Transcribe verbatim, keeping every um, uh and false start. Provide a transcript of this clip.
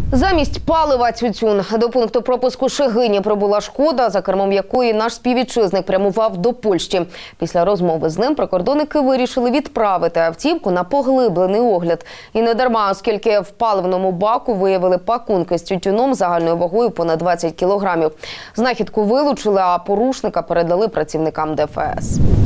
Замість палива тютюн. До пункту пропуску Шегині прибула «Шкода», за кермом якої наш співвітчизник прямував до Польщі. Після розмови з ним прикордонники вирішили відправити автівку на поглиблений огляд. І не дарма, оскільки в паливному баку виявили пакунки з тютюном загальною вагою понад двадцять кілограмів. Знахідку вилучили, а порушника передали працівникам Де Еф Ес.